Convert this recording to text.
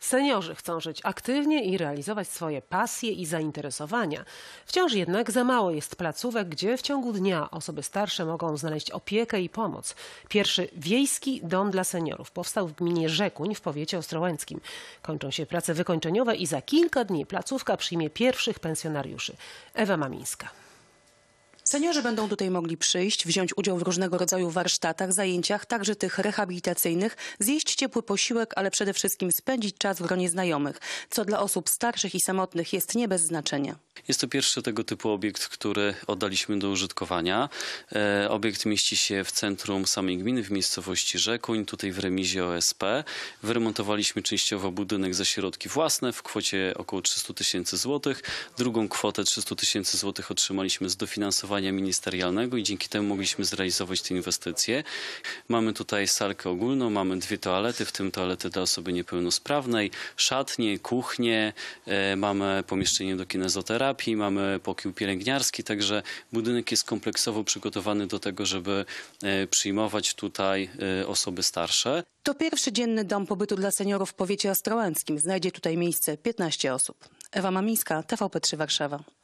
Seniorzy chcą żyć aktywnie i realizować swoje pasje i zainteresowania. Wciąż jednak za mało jest placówek, gdzie w ciągu dnia osoby starsze mogą znaleźć opiekę i pomoc. Pierwszy wiejski dom dla seniorów powstał w gminie Rzekuń w powiecie ostrołęckim. Kończą się prace wykończeniowe i za kilka dni placówka przyjmie pierwszych pensjonariuszy. Ewa Mamińska. Seniorzy będą tutaj mogli przyjść, wziąć udział w różnego rodzaju warsztatach, zajęciach, także tych rehabilitacyjnych, zjeść ciepły posiłek, ale przede wszystkim spędzić czas w gronie znajomych, co dla osób starszych i samotnych jest nie bez znaczenia. Jest to pierwszy tego typu obiekt, który oddaliśmy do użytkowania. Obiekt mieści się w centrum samej gminy, w miejscowości Rzekuń, tutaj w remizie OSP. Wyremontowaliśmy częściowo budynek za środki własne w kwocie około 300 000 złotych. Drugą kwotę 300 000 złotych otrzymaliśmy z dofinansowania ministerialnego i dzięki temu mogliśmy zrealizować te inwestycje. Mamy tutaj salkę ogólną, mamy 2 toalety, w tym toalety dla osoby niepełnosprawnej, szatnie, kuchnię, mamy pomieszczenie do kinezoterapii, mamy pokój pielęgniarski, także budynek jest kompleksowo przygotowany do tego, żeby przyjmować tutaj osoby starsze. To pierwszy dzienny dom pobytu dla seniorów w powiecie ostrołęckim. Znajdzie tutaj miejsce 15 osób. Ewa Mamińska, TVP3 Warszawa.